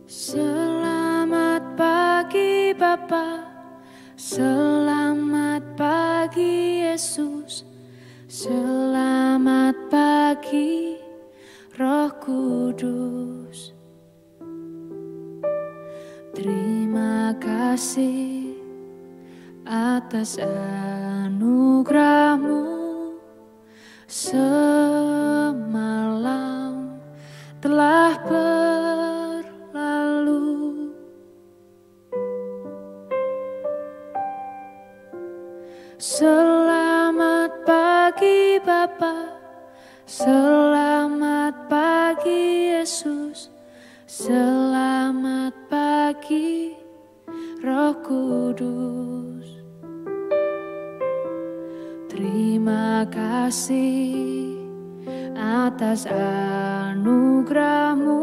Selamat pagi Bapa, selamat pagi Yesus, selamat pagi Roh Kudus. Terima kasih atas anugerah-Mu. Semalam telah berlalu, selamat pagi Bapa, selamat pagi Yesus, selamat pagi Roh Kudus. Terima kasih atas anugerah-Mu.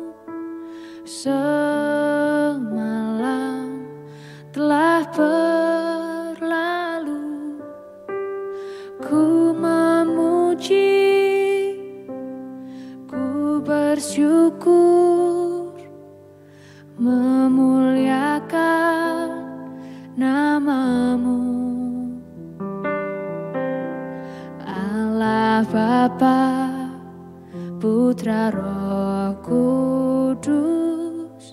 Semalam telah berlalu, ku memuji, ku bersyukur, memuliakan nama-Mu. Allah Bapa, Putra Roh Kudus,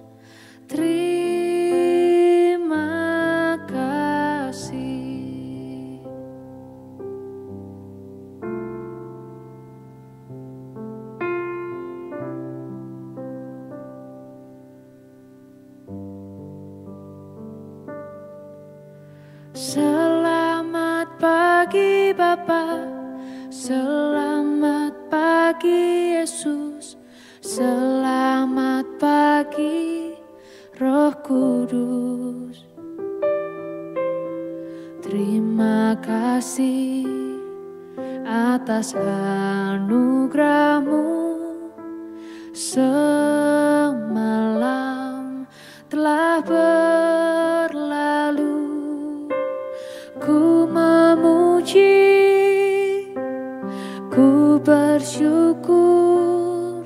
terima kasih. Selamat pagi Bapa, selamat pagi Yesus, selamat pagi Roh Kudus. Terima kasih atas anugerah-Mu. Semalam telah berlalu, ku memuji, ku bersyukur,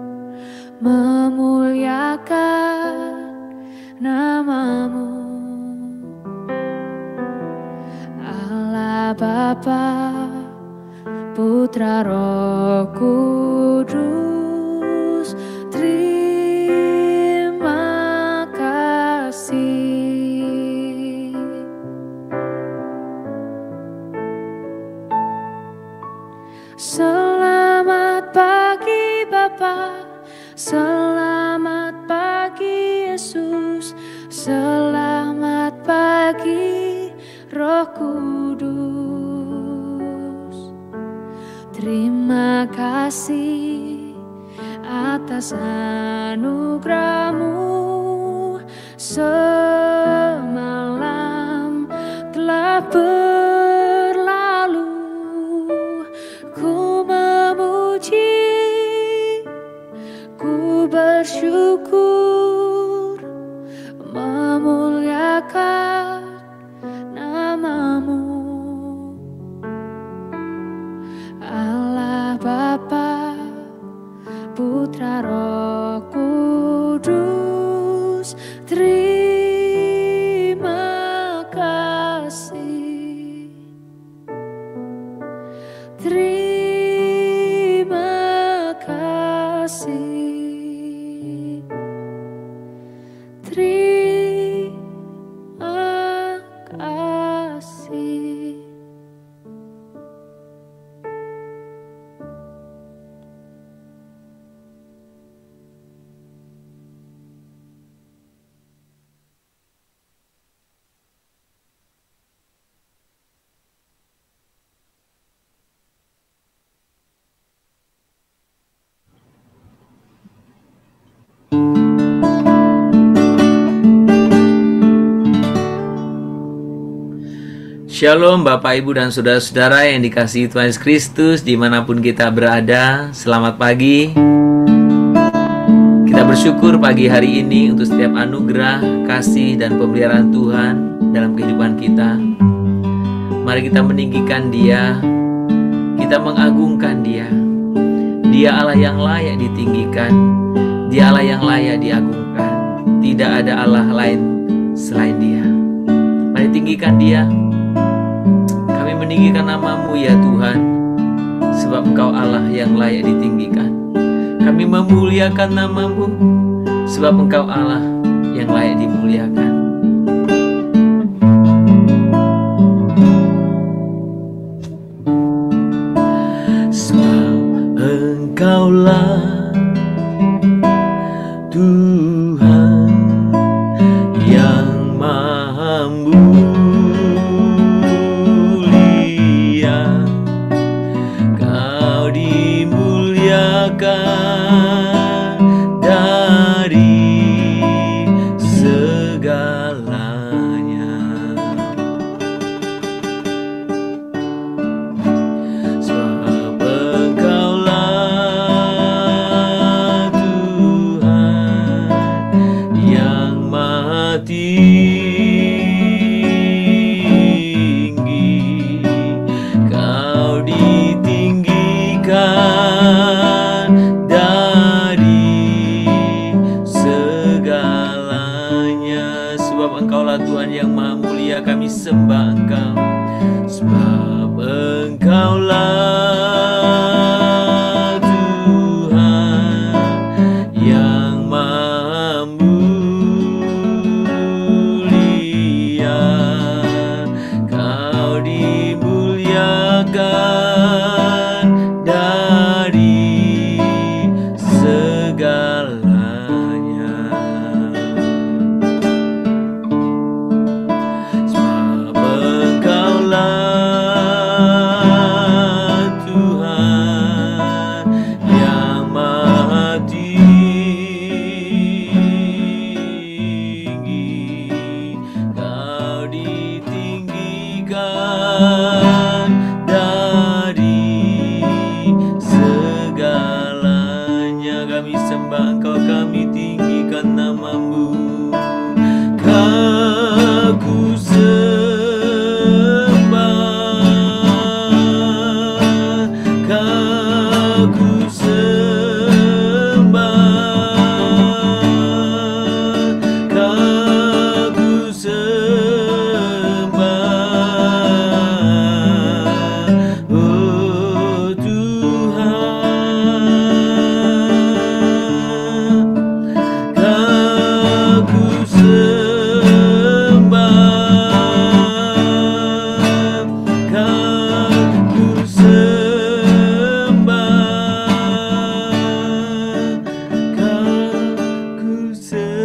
memuliakan nama-Mu. Allah Bapa, Putra Roh Kudus, terima kasih. Selamat pagi Bapa, selamat pagi Yesus, selamat pagi Roh Kudus. Terima kasih atas anugerah-Mu. Semalam telah berlalu, ku memuji, ku bersyukur, memuliakan nama-Mu. Allah Bapa, Putra Roh Kudus, terima kasih. Terima kasih. Terima kasih. Shalom Bapak Ibu dan Saudara-saudara yang dikasihi Tuhan Yesus Kristus dimanapun kita berada. Selamat pagi. Kita bersyukur pagi hari ini untuk setiap anugerah, kasih, dan pemeliharaan Tuhan dalam kehidupan kita. Mari kita meninggikan Dia, kita mengagungkan Dia. Dia Allah yang layak ditinggikan, Dia Allah yang layak diagungkan. tidak ada Allah lain selain Dia. Mari tinggikan Dia. Kami meninggikan nama-Mu ya Tuhan, sebab Engkau Allah yang layak ditinggikan. Kami memuliakan nama-Mu, sebab Engkau Allah yang layak dimuliakan. Sebab Engkaulah Tuhan yang maha mulia, Kau dimuliakan dari segalanya. Sebab Engkaulah Tuhan yang maha tinggi, Kau ditinggikan dari segalanya. Sebab Engkaulah Tuhan yang maha mulia, kami sembah Engkau. Sebab Engkaulah Tuhan yang maha mulia, Kau dimuliakan dari segalanya. Sebab Engkaulah Tuhan yang maha tinggi, Kau ditinggikan dari segalanya. Kami sembah Engkau, kami tinggikan nama-Mu. Ku sembah, ku sembah, ku sembah, oh Tuhan. Ku sembah, ku sembah, ku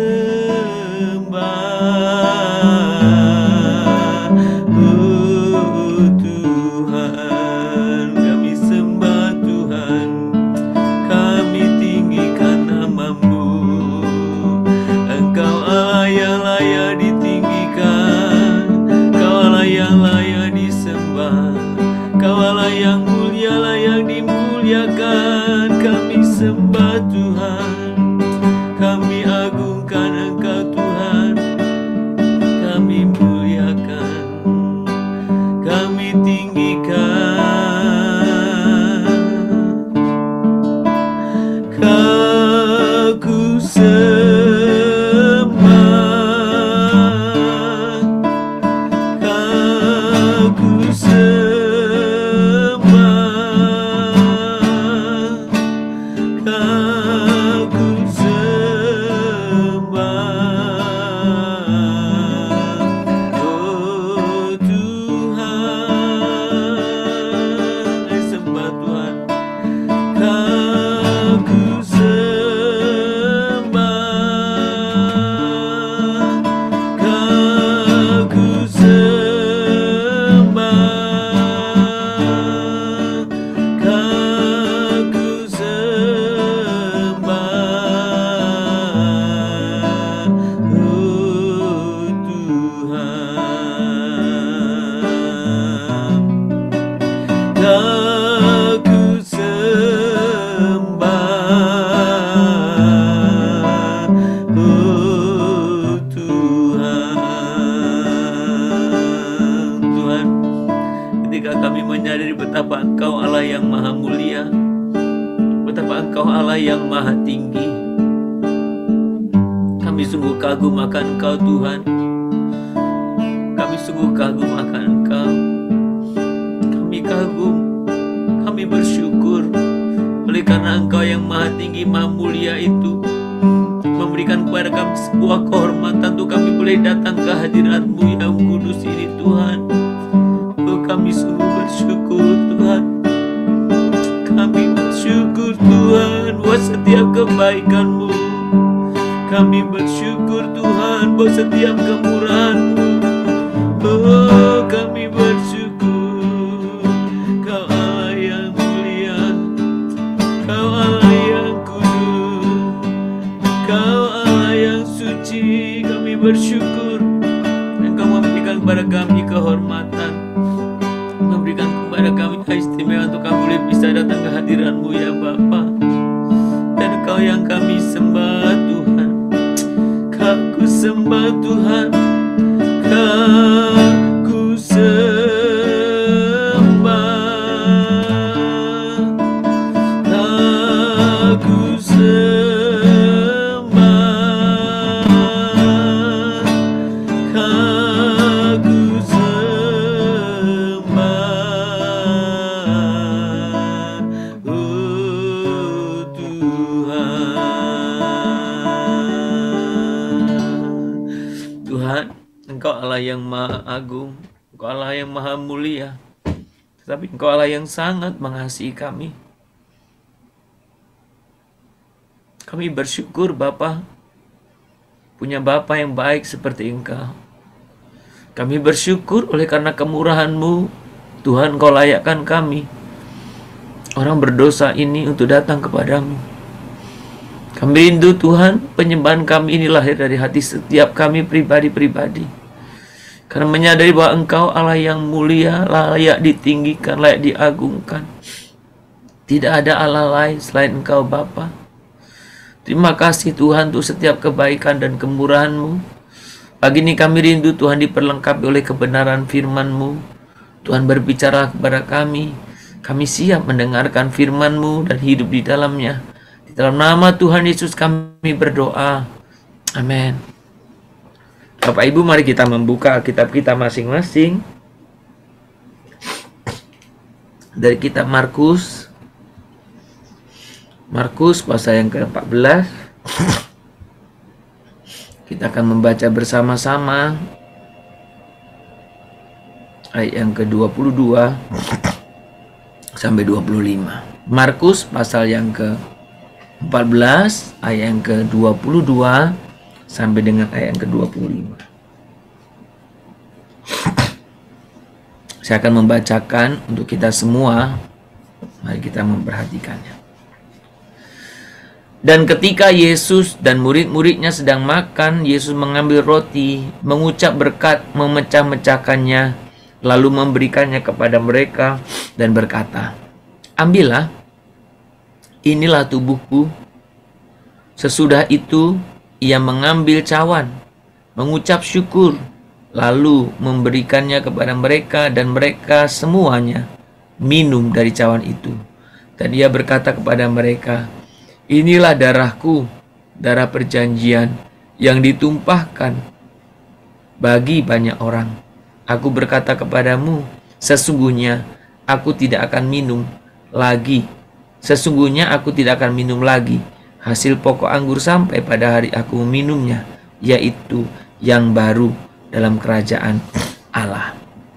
sembah, oh Tuhan. Kami sembah Tuhan, kami tinggikan nama-Mu. Engkau Allah yang layak ditinggikan, Kau Allah yang layak disembah, Kau Allah yang mulia layak dimuliakan. Kami sembah Tuhan, kami agungkan Engkau Tuhan, kami muliakan, kami tinggikan. Ku sembah, ku sembah, ku sembah, oh Tuhan. Kami sembah Tuhan, ku sembah, ku sembah, ku sembah, oh Tuhan. Ku sembah, oh Tuhan. Tuhan, ketika kami menyadari betapa Engkau Allah yang maha mulia, betapa Engkau Allah yang maha tinggi, kami Kami sungguh kagum akan Engkau Tuhan. Kami sungguh kagum akan Engkau. Kami kagum, kami bersyukur oleh karena Engkau yang maha tinggi, maha mulia itu memberikan kepada kami sebuah kehormatan untuk kami boleh datang ke hadirat-Mu yang kudus ini Tuhan. Kami sungguh bersyukur Tuhan. Kami bersyukur Tuhan buat setiap kebaikan-Mu. Kami bersyukur Tuhan buat setiap kemurahan-Mu. Oh, kami bersyukur. Kau Allah yang mulia, Kau Allah yang kudus, Kau Allah yang suci. Kami bersyukur Engkau memberikan kepada kami kehormatan, memberikan kepada kami istimewa untuk kami boleh bisa datang ke hadirat-Mu ya Bapa. Dan Engkau yang kami sembah Tuhan. Ku sembah Tuhan, ku sembah, ku sembah, ku sembah, oh Tuhan, Engkau Allah yang maha agung, Engkau Allah yang maha mulia, tetapi Engkau Allah yang sangat mengasihi kami. Kami bersyukur Bapa, punya Bapa yang baik seperti Engkau. Kami bersyukur oleh karena kemurahan-Mu, Tuhan, Engkau layakkan kami, orang berdosa ini, untuk datang kepadamu. Kami rindu Tuhan, penyembahan kami ini lahir dari hati setiap kami pribadi-pribadi. Karena menyadari bahwa Engkau Allah yang mulia, layak ditinggikan, layak diagungkan. Tidak ada Allah lain selain Engkau Bapa. Terima kasih Tuhan untuk setiap kebaikan dan kemurahan-Mu. Pagi ini kami rindu Tuhan diperlengkapi oleh kebenaran firman-Mu. Tuhan berbicara kepada kami. Kami siap mendengarkan firman-Mu dan hidup di dalamnya. Di dalam nama Tuhan Yesus kami berdoa. Amin. Bapak Ibu, mari kita membuka Alkitab kita masing-masing. Dari kitab Markus. Markus pasal yang ke-14. Kita akan membaca bersama-sama ayat yang ke-22 sampai 25. Markus pasal yang ke-14 ayat yang ke-22 sampai dengan ayat yang ke-25. Saya akan membacakan untuk kita semua. Mari kita memperhatikannya. Dan ketika Yesus dan murid-muridnya sedang makan, Yesus mengambil roti, mengucap berkat, memecah-mecahkannya, lalu memberikannya kepada mereka dan berkata, "Ambillah, inilah tubuhku." Sesudah itu, ia mengambil cawan, mengucap syukur, lalu memberikannya kepada mereka dan mereka semuanya minum dari cawan itu. Dan ia berkata kepada mereka, "Inilah darahku, darah perjanjian yang ditumpahkan bagi banyak orang. Aku berkata kepadamu, sesungguhnya aku tidak akan minum lagi. Sesungguhnya aku tidak akan minum lagi hasil pokok anggur sampai pada hari aku meminumnya, yaitu yang baru dalam kerajaan Allah."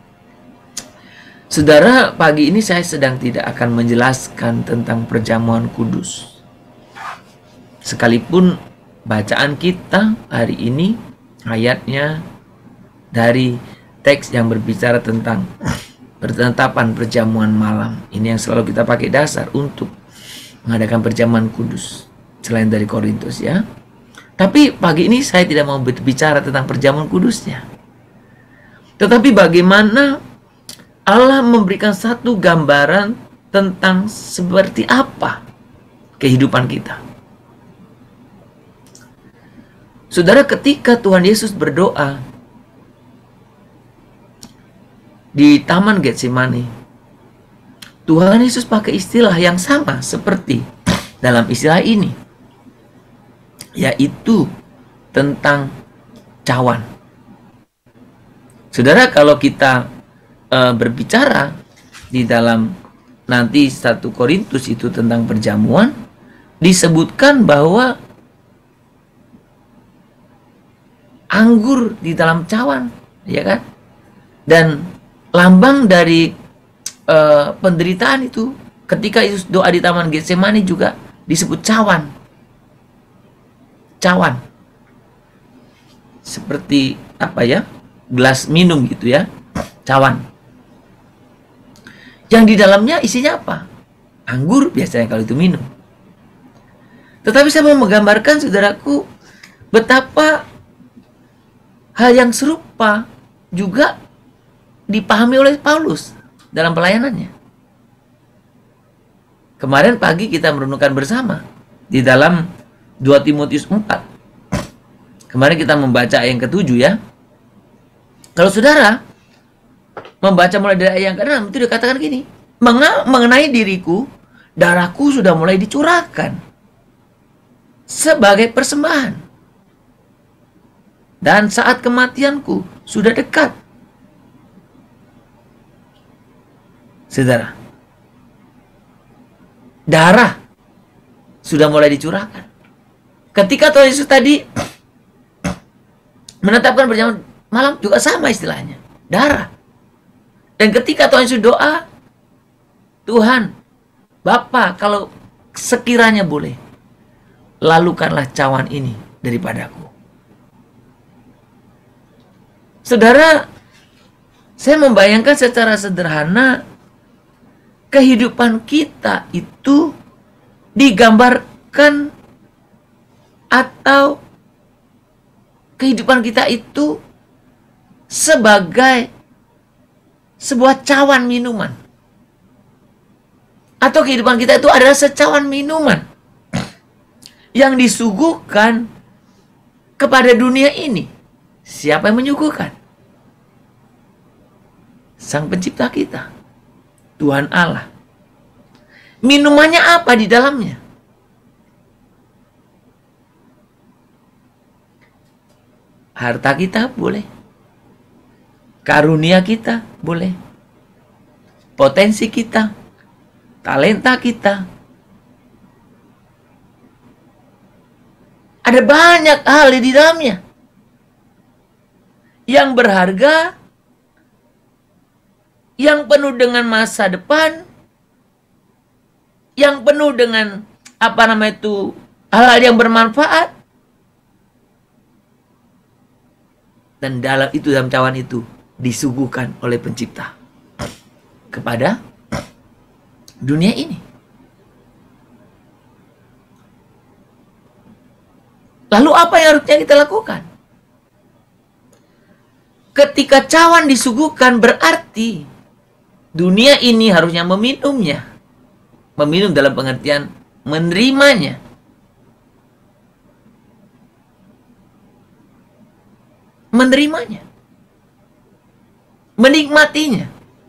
Saudara, pagi ini saya sedang tidak akan menjelaskan tentang perjamuan kudus. Sekalipun bacaan kita hari ini ayatnya dari teks yang berbicara tentang penetapan perjamuan malam. Ini yang selalu kita pakai dasar untuk mengadakan perjamuan kudus selain dari Korintus ya. Tapi pagi ini saya tidak mau berbicara tentang perjamuan kudusnya. Tetapi bagaimana Allah memberikan satu gambaran tentang seperti apa kehidupan kita. Saudara, ketika Tuhan Yesus berdoa di Taman Getsemani, Tuhan Yesus pakai istilah yang sama seperti dalam istilah ini, yaitu tentang cawan. Saudara, kalau kita berbicara di dalam nanti 1 Korintus itu tentang perjamuan, disebutkan bahwa anggur di dalam cawan, ya kan? Dan lambang dari penderitaan itu, ketika Yesus doa di Taman Getsemani juga disebut cawan. Cawan. Seperti apa ya? Gelas minum gitu ya. Cawan. Yang di dalamnya isinya apa? Anggur biasanya kalau itu minum. Tetapi saya mau menggambarkan, saudaraku, betapa hal yang serupa juga dipahami oleh Paulus dalam pelayanannya. Kemarin pagi kita merenungkan bersama di dalam 2 Timotius 4. Kemarin kita membaca ayat yang ke-7 ya. Kalau saudara membaca mulai dari ayat yang ke-6, itu dikatakan gini, mengenai diriku, darahku sudah mulai dicurahkan sebagai persembahan, dan saat kematianku sudah dekat. Saudara, darah sudah mulai dicurahkan. Ketika Tuhan Yesus tadi menetapkan perjamuan malam juga sama istilahnya, darah. Dan ketika Tuhan Yesus doa, Tuhan, Bapa, kalau sekiranya boleh, lalukanlah cawan ini daripadaku. Saudara, saya membayangkan secara sederhana, kehidupan kita itu digambarkan, atau kehidupan kita itu sebagai sebuah cawan minuman. Atau kehidupan kita itu adalah secawan minuman yang disuguhkan kepada dunia ini. Siapa yang menyuguhkan? Sang Pencipta kita, Tuhan Allah. Minumannya apa di dalamnya? Harta kita boleh, karunia kita boleh, potensi kita, talenta kita. Ada banyak hal di dalamnya yang berharga, yang penuh dengan masa depan, yang penuh dengan hal-hal yang bermanfaat. Dan dalam cawan itu disuguhkan oleh Pencipta kepada dunia ini. Lalu apa yang harusnya kita lakukan? Ketika cawan disuguhkan, berarti dunia ini harusnya meminumnya. Meminum dalam pengertian menerimanya. Menerimanya. Menikmatinya.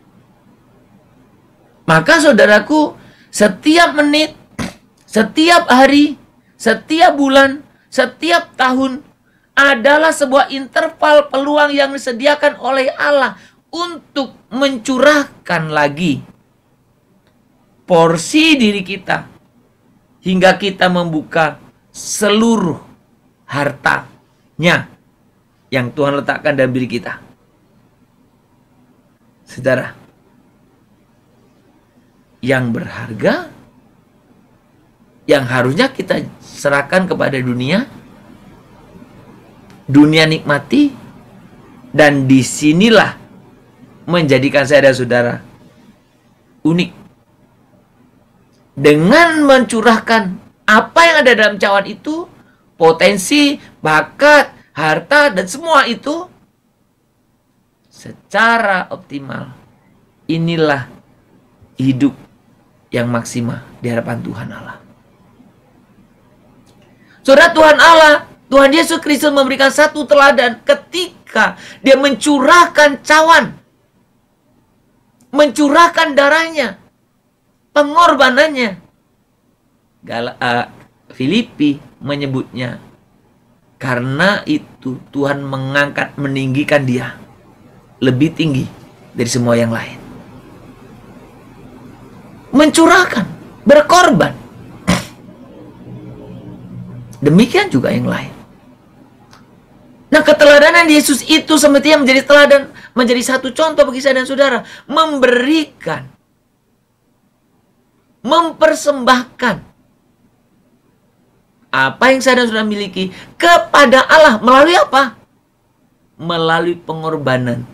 Maka saudaraku, setiap menit, setiap hari, setiap bulan, setiap tahun adalah sebuah interval peluang yang disediakan oleh Allah untuk mencurahkan lagi porsi diri kita hingga kita membuka seluruh hartanya yang Tuhan letakkan dalam diri kita. Saudara, yang berharga yang harusnya kita serahkan kepada dunia nikmati, dan disinilah menjadikan saya dan saudara unik dengan mencurahkan apa yang ada dalam cawan itu, potensi, bakat, harta, dan semua itu secara optimal. Inilah hidup yang maksimal di hadapan Tuhan Allah. Saudara, Tuhan Allah, Tuhan Yesus Kristus memberikan satu teladan ketika dia mencurahkan cawan, mencurahkan darahnya, pengorbanannya. Filipi menyebutnya Karena itu Tuhan mengangkat, meninggikan dia lebih tinggi dari semua yang lain. Mencurahkan, berkorban. Demikian juga yang lain. Nah, keteladanan Yesus itu semestinya menjadi teladan, menjadi satu contoh bagi saya dan saudara. Memberikan, mempersembahkan apa yang saya dan saudara miliki kepada Allah. Melalui apa? Melalui pengorbanan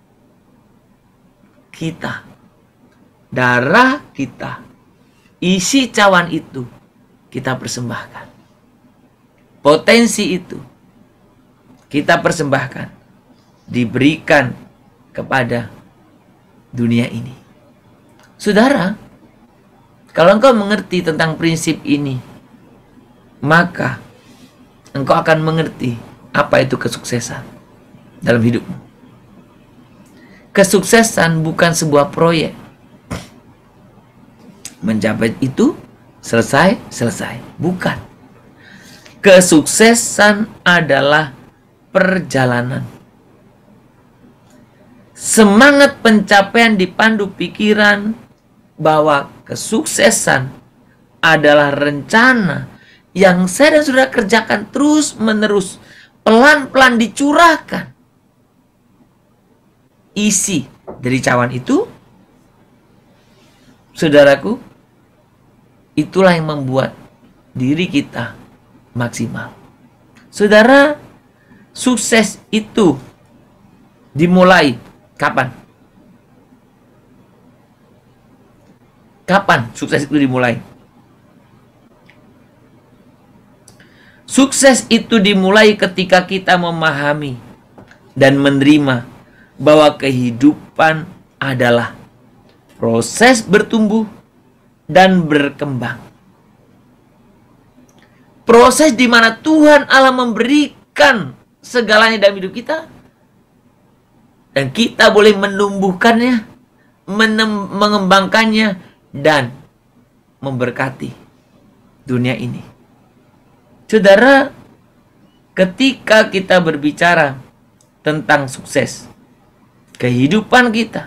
kita. Darah kita, isi cawan itu kita persembahkan. Potensi itu kita persembahkan, diberikan kepada dunia ini. Saudara, kalau engkau mengerti tentang prinsip ini, maka engkau akan mengerti apa itu kesuksesan dalam hidupmu. Kesuksesan bukan sebuah proyek. Mencapai itu selesai. Bukan. Kesuksesan adalah perjalanan. Semangat pencapaian dipandu pikiran bahwa kesuksesan adalah rencana yang saya dan saudara kerjakan terus menerus, pelan-pelan dicurahkan. Isi dari cawan itu, saudaraku, itulah yang membuat diri kita maksimal. Saudara, sukses itu dimulai kapan? Kapan sukses itu dimulai? Sukses itu dimulai ketika kita memahami dan menerima bahwa kehidupan adalah proses bertumbuh dan berkembang. Proses di mana Tuhan Allah memberikan segalanya dalam hidup kita, dan kita boleh menumbuhkannya, mengembangkannya, dan memberkati dunia ini. Saudara, ketika kita berbicara tentang sukses, kehidupan kita,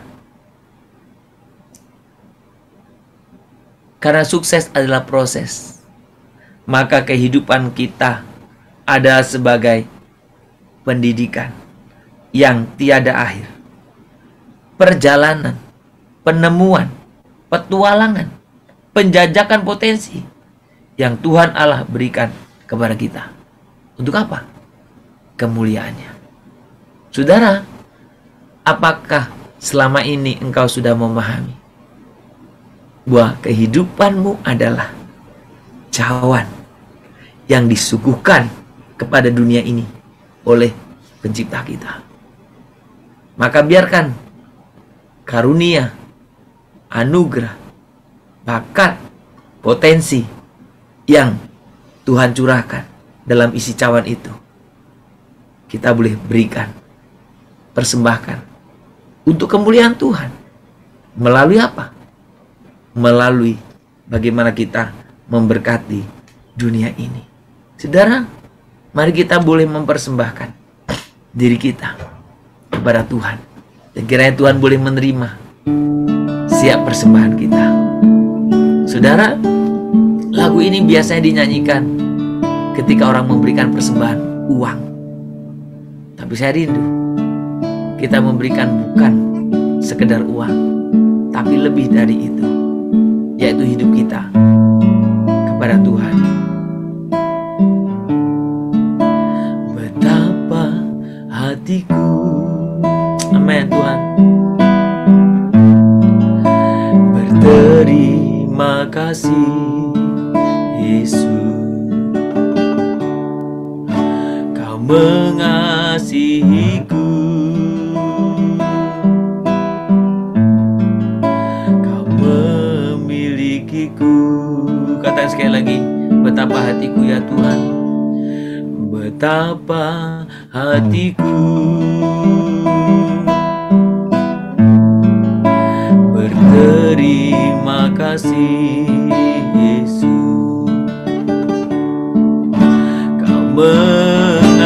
karena sukses adalah proses, maka kehidupan kita adalah sebagai pendidikan yang tiada akhir. Perjalanan, penemuan, petualangan, penjajakan potensi yang Tuhan Allah berikan kepada kita. Untuk apa? Kemuliaannya. Saudara, apakah selama ini engkau sudah memahami bahwa kehidupanmu adalah cawan yang disuguhkan kepada dunia ini oleh pencipta kita? Maka biarkan karunia, anugerah, bakat, potensi yang Tuhan curahkan dalam isi cawan itu, kita boleh berikan, persembahkan untuk kemuliaan Tuhan. Melalui apa? Melalui bagaimana kita memberkati dunia ini. Saudara, mari kita boleh mempersembahkan diri kita kepada Tuhan, dan kiranya Tuhan boleh menerima siap persembahan kita. Saudara, lagu ini biasanya dinyanyikan ketika orang memberikan persembahan uang. Tapi saya rindu kita memberikan bukan sekedar uang, tapi lebih dari itu, yaitu hidup kita kepada Tuhan. Betapa hatiku, amin Tuhan, berterima kasih Yesus, Kau mengasihiku, Kau memilikiku. Katakan sekali lagi, betapa hatiku ya Tuhan, betapa hatiku berterima kasih Yesus, Kau mengasihiku,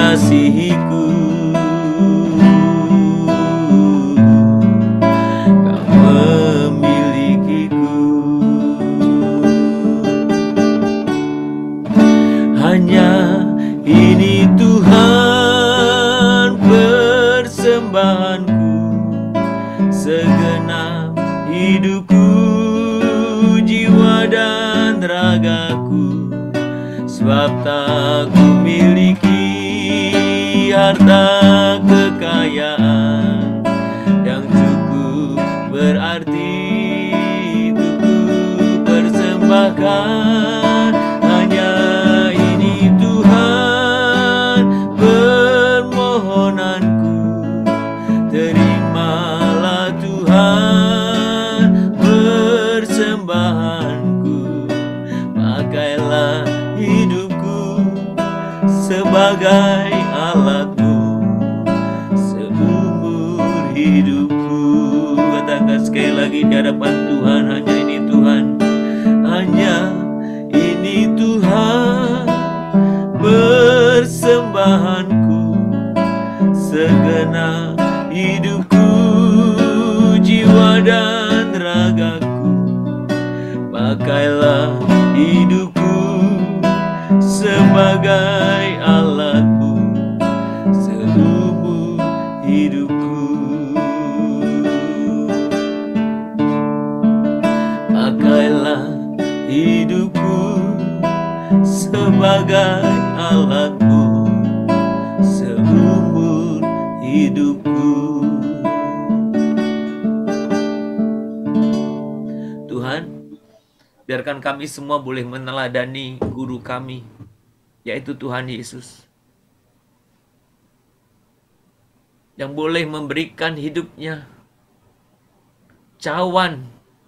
hanya ini Tuhan persembahanku, segenap hidupku, jiwa dan ragaku. Sebab tak ku miliki harta kekayaan yang cukup berarti untuk ku persembahkan. Hanya ini Tuhan permohonanku, terimalah Tuhan persembahanku. Pakailah hidupku sebagai alatmu seumur hidupku. Katakan sekali lagi di hadapan Tuhan, hanya ini Tuhan, hanya ini Tuhan persembahanku, segenap hidupku, jiwa dan ragaku. Pakailah hidupku sebagai alatmu seumur hidupku. Pakailah hidupku sebagai alatmu seumur hidupku. Tuhan, biarkan kami semua boleh meneladani guru kami, yaitu Tuhan Yesus, yang boleh memberikan hidupnya, cawan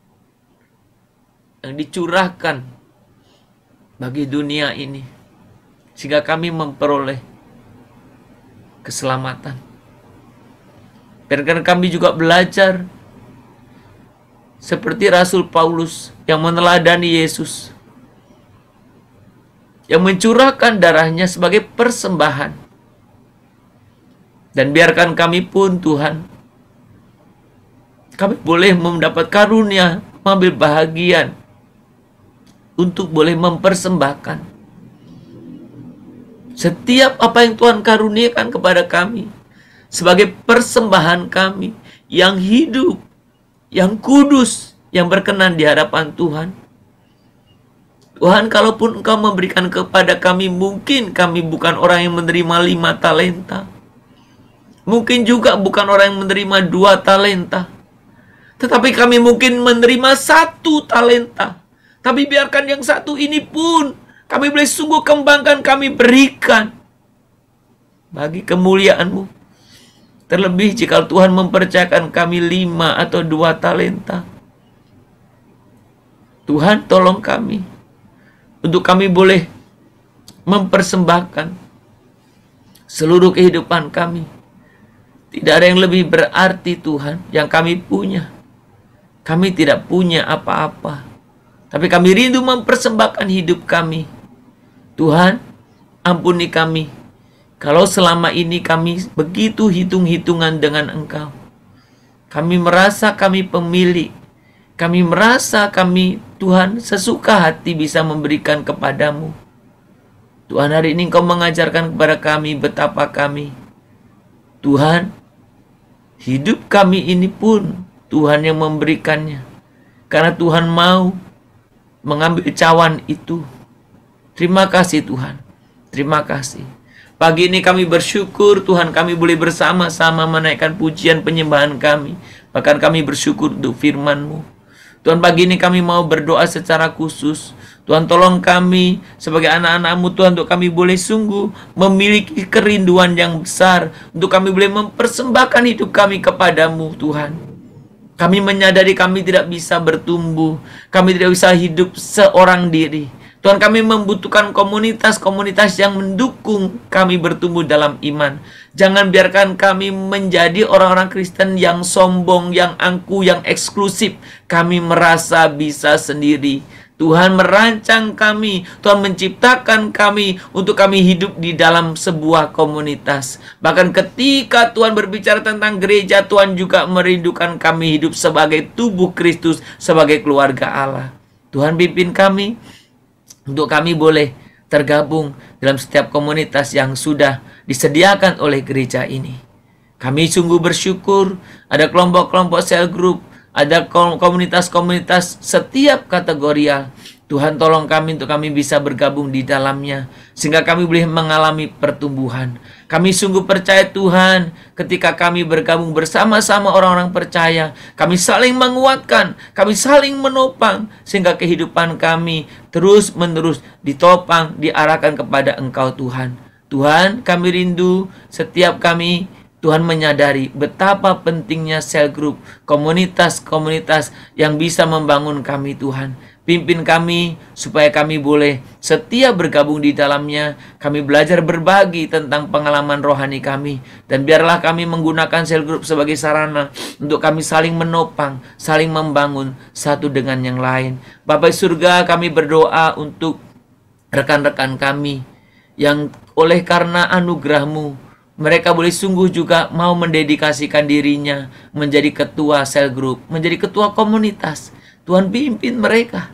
yang dicurahkan bagi dunia ini, sehingga kami memperoleh keselamatan. Biarkan kami juga belajar seperti Rasul Paulus yang meneladani Yesus, yang mencurahkan darahnya sebagai persembahan. Dan biarkan kami pun Tuhan, kami boleh mendapat karunia, mengambil bahagian untuk boleh mempersembahkan setiap apa yang Tuhan karuniakan kepada kami sebagai persembahan kami yang hidup, yang kudus, yang berkenan di hadapan Tuhan. Tuhan, kalaupun Engkau memberikan kepada kami, mungkin kami bukan orang yang menerima 5 talenta. Mungkin juga bukan orang yang menerima 2 talenta. Tetapi kami mungkin menerima 1 talenta. Tapi biarkan yang 1 ini pun kami boleh sungguh kembangkan, kami berikan bagi kemuliaan-Mu. Terlebih jika Tuhan mempercayakan kami 5 atau 2 talenta. Tuhan, tolong kami untuk kami boleh mempersembahkan seluruh kehidupan kami. Tidak ada yang lebih berarti Tuhan yang kami punya. Kami tidak punya apa-apa, tapi kami rindu mempersembahkan hidup kami. Tuhan, ampuni kami kalau selama ini kami begitu hitung-hitungan dengan Engkau. Kami merasa kami pemilik. Kami merasa kami, Tuhan, sesuka hati bisa memberikan kepadamu. Tuhan, hari ini Engkau mengajarkan kepada kami betapa kami, Tuhan, hidup kami ini pun Tuhan yang memberikannya. Karena Tuhan mau mengambil cawan itu. Terima kasih Tuhan. Terima kasih. Pagi ini kami bersyukur Tuhan, kami boleh bersama-sama menaikkan pujian penyembahan kami. Bahkan kami bersyukur untuk firman-Mu. Tuhan, pagi ini kami mau berdoa secara khusus. Tuhan, tolong kami sebagai anak-anak-Mu Tuhan, untuk kami boleh sungguh memiliki kerinduan yang besar, untuk kami boleh mempersembahkan hidup kami kepadamu Tuhan. Kami menyadari kami tidak bisa bertumbuh, kami tidak bisa hidup seorang diri. Tuhan, kami membutuhkan komunitas-komunitas yang mendukung kami bertumbuh dalam iman. Jangan biarkan kami menjadi orang-orang Kristen yang sombong, yang angkuh, yang eksklusif. Kami merasa bisa sendiri. Tuhan merancang kami, Tuhan menciptakan kami untuk kami hidup di dalam sebuah komunitas. Bahkan ketika Tuhan berbicara tentang gereja, Tuhan juga merindukan kami hidup sebagai tubuh Kristus, sebagai keluarga Allah. Tuhan pimpin kami, untuk kami boleh tergabung dalam setiap komunitas yang sudah disediakan oleh gereja ini. Kami sungguh bersyukur ada kelompok-kelompok sel group, ada komunitas-komunitas setiap kategorial. Tuhan tolong kami untuk kami bisa bergabung di dalamnya, sehingga kami boleh mengalami pertumbuhan. Kami sungguh percaya Tuhan, ketika kami bergabung bersama-sama orang-orang percaya, kami saling menguatkan, kami saling menopang, sehingga kehidupan kami terus-menerus ditopang, diarahkan kepada Engkau Tuhan. Tuhan, kami rindu setiap kami, Tuhan menyadari betapa pentingnya sel group, komunitas-komunitas yang bisa membangun kami Tuhan. Pimpin kami supaya kami boleh setia bergabung di dalamnya. Kami belajar berbagi tentang pengalaman rohani kami. Dan biarlah kami menggunakan sel group sebagai sarana untuk kami saling menopang, saling membangun satu dengan yang lain. Bapa surga, kami berdoa untuk rekan-rekan kami yang oleh karena anugerah-Mu, mereka boleh sungguh juga mau mendedikasikan dirinya menjadi ketua sel group, menjadi ketua komunitas. Tuhan pimpin mereka.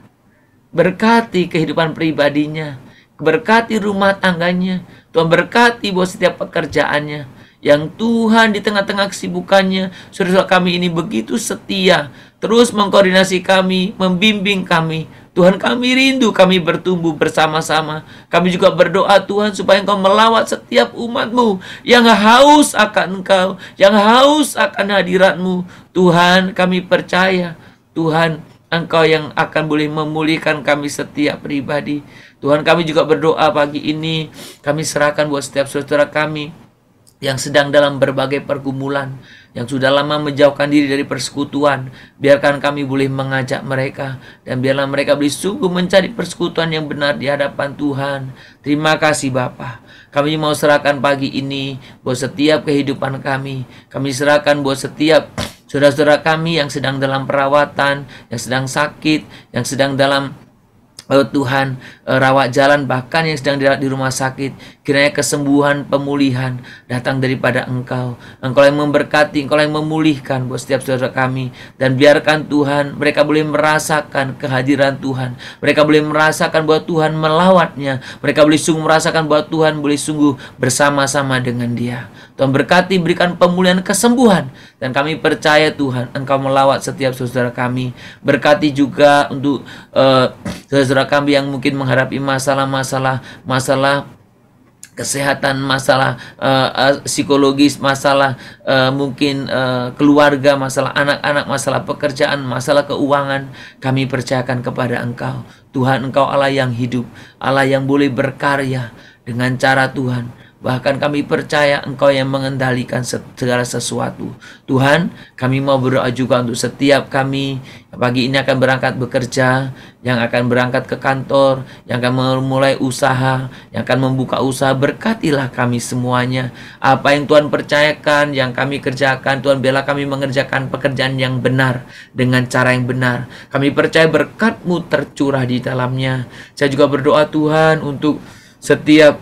Berkati kehidupan pribadinya, berkati rumah tangganya. Tuhan berkati buat setiap pekerjaannya. Yang Tuhan di tengah-tengah kesibukannya, saudara kami ini begitu setia, terus mengkoordinasi kami, membimbing kami. Tuhan, kami rindu kami bertumbuh bersama-sama. Kami juga berdoa Tuhan supaya Engkau melawat setiap umat-Mu yang haus akan Engkau, yang haus akan hadirat-Mu. Tuhan, kami percaya Tuhan, Engkau yang akan boleh memulihkan kami setiap pribadi. Tuhan, kami juga berdoa pagi ini, kami serahkan buat setiap saudara kami yang sedang dalam berbagai pergumulan, yang sudah lama menjauhkan diri dari persekutuan. Biarkan kami boleh mengajak mereka, dan biarlah mereka boleh sungguh mencari persekutuan yang benar di hadapan Tuhan. Terima kasih Bapa. Kami mau serahkan pagi ini buat setiap kehidupan kami. Kami serahkan buat setiap saudara-saudara kami yang sedang dalam perawatan, yang sedang sakit, yang sedang dalam Tuhan rawat jalan, bahkan yang sedang dirawat di rumah sakit. Kiranya kesembuhan, pemulihan datang daripada Engkau. Engkau yang memberkati, Engkau yang memulihkan buat setiap saudara kami. Dan biarkan Tuhan mereka boleh merasakan kehadiran Tuhan. Mereka boleh merasakan bahwa Tuhan melawatnya. Mereka boleh sungguh merasakan bahwa Tuhan boleh sungguh bersama-sama dengan dia. Tuhan berkati, berikan pemulihan, kesembuhan. Dan kami percaya Tuhan, Engkau melawat setiap saudara kami. Berkati juga untuk saudara kami yang mungkin menghadapi masalah kesehatan, masalah psikologis, masalah mungkin keluarga, masalah anak-anak, masalah pekerjaan, masalah keuangan. Kami percayakan kepada Engkau. Tuhan, Engkau Allah yang hidup, Allah yang boleh berkarya dengan cara Tuhan. Bahkan kami percaya Engkau yang mengendalikan segala sesuatu. Tuhan, kami mau berdoa juga untuk setiap kami pagi ini akan berangkat bekerja, yang akan berangkat ke kantor, yang akan memulai usaha, yang akan membuka usaha. Berkatilah kami semuanya. Apa yang Tuhan percayakan, yang kami kerjakan, Tuhan biarlah kami mengerjakan pekerjaan yang benar, dengan cara yang benar. Kami percaya berkat-Mu tercurah di dalamnya. Saya juga berdoa Tuhan untuk setiap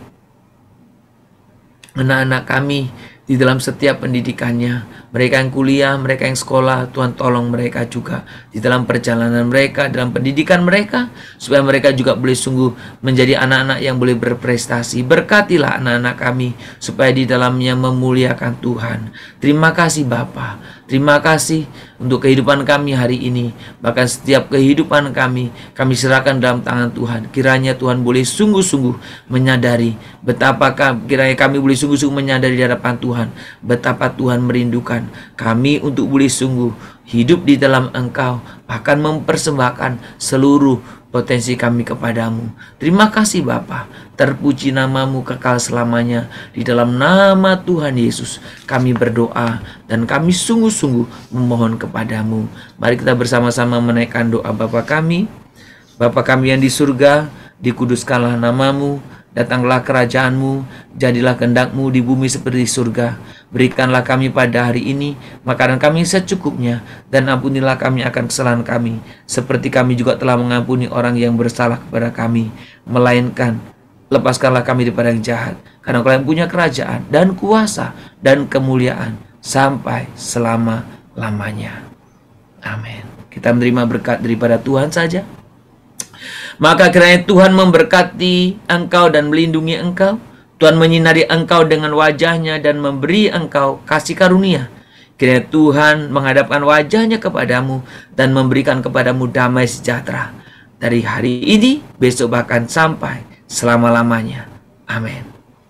anak-anak kami di dalam setiap pendidikannya. Mereka yang kuliah, mereka yang sekolah, Tuhan tolong mereka juga di dalam perjalanan mereka, dalam pendidikan mereka, supaya mereka juga boleh sungguh menjadi anak-anak yang boleh berprestasi. Berkatilah anak-anak kami supaya di dalamnya memuliakan Tuhan. Terima kasih Bapa. Terima kasih untuk kehidupan kami hari ini. Bahkan setiap kehidupan kami serahkan dalam tangan Tuhan. Kiranya Tuhan boleh sungguh-sungguh menyadari betapa kiranya kami boleh sungguh-sungguh menyadari di hadapan Tuhan betapa Tuhan merindukan kami untuk boleh sungguh hidup di dalam Engkau, bahkan mempersembahkan seluruh potensi kami kepadamu. Terima kasih Bapa. Terpuji namamu kekal selamanya. Di dalam nama Tuhan Yesus kami berdoa dan kami sungguh-sungguh memohon kepadamu. Mari kita bersama-sama menaikkan doa Bapa kami. Bapa kami yang di surga, dikuduskanlah namamu. Datanglah kerajaan-Mu, jadilah kehendak-Mu di bumi seperti di surga. Berikanlah kami pada hari ini makanan kami secukupnya, dan ampunilah kami akan kesalahan kami, seperti kami juga telah mengampuni orang yang bersalah kepada kami. Melainkan lepaskanlah kami daripada yang jahat, karena Engkau yang punya kerajaan dan kuasa dan kemuliaan sampai selama-lamanya. Amin. Kita menerima berkat daripada Tuhan saja. Maka kiranya Tuhan memberkati engkau dan melindungi engkau. Tuhan menyinari engkau dengan wajahnya dan memberi engkau kasih karunia. Kiranya Tuhan menghadapkan wajahnya kepadamu dan memberikan kepadamu damai sejahtera. Dari hari ini, besok bahkan sampai selama-lamanya. Amin.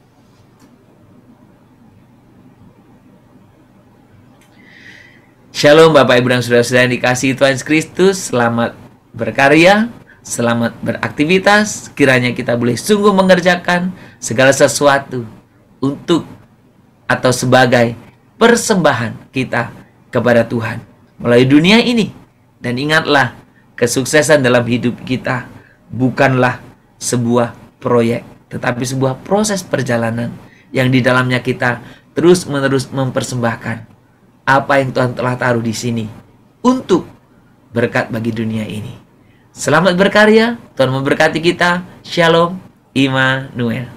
Shalom Bapak Ibu dan Saudara-saudara yang dikasihi Tuhan Yesus Kristus. Selamat berkarya, selamat beraktivitas. Kiranya kita boleh sungguh mengerjakan segala sesuatu untuk atau sebagai persembahan kita kepada Tuhan melalui dunia ini. Dan ingatlah, kesuksesan dalam hidup kita bukanlah sebuah proyek, tetapi sebuah proses perjalanan yang di dalamnya kita terus-menerus mempersembahkan apa yang Tuhan telah taruh di sini untuk berkat bagi dunia ini. Selamat berkarya, Tuhan memberkati kita. Shalom, Immanuel.